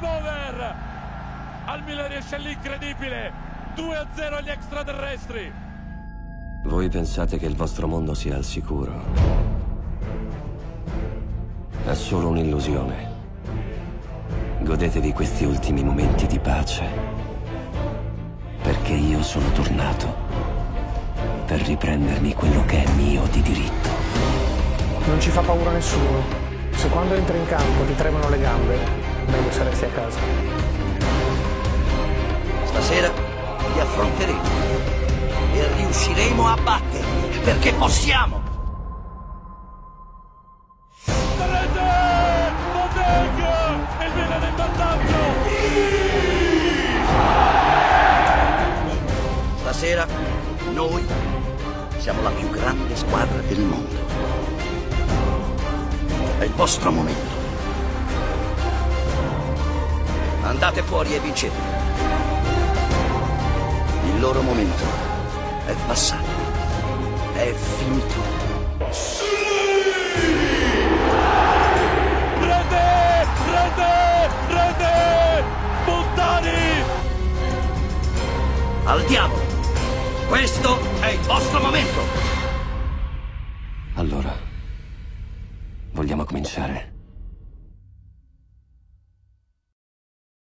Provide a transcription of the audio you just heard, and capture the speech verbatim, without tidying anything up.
over! Al Milan riesce l'incredibile, due a zero agli extraterrestri. Voi pensate che il vostro mondo sia al sicuro? È solo un'illusione. Godetevi questi ultimi momenti di pace, perché io sono tornato per riprendermi quello che è mio di diritto. Non ci fa paura nessuno. Se quando entri in campo ti tremano le gambe, meglio se resti a casa. Stasera li affronteremo e riusciremo a batterli, perché possiamo! Rete! Boateng! E il Milan è in vantaggio! Stasera noi siamo la più grande squadra del mondo. È il vostro momento. Andate fuori e vincete. Il loro momento è passato. È finito. Rete! Rete! Rete! Montani! Al diavolo! Questo è il vostro momento! Allora, vogliamo cominciare?